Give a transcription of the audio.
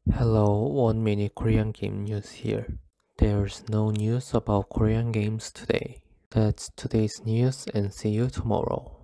Hello, 1 minute Korean game news here. There's no news about Korean games today. That's today's news and see you tomorrow.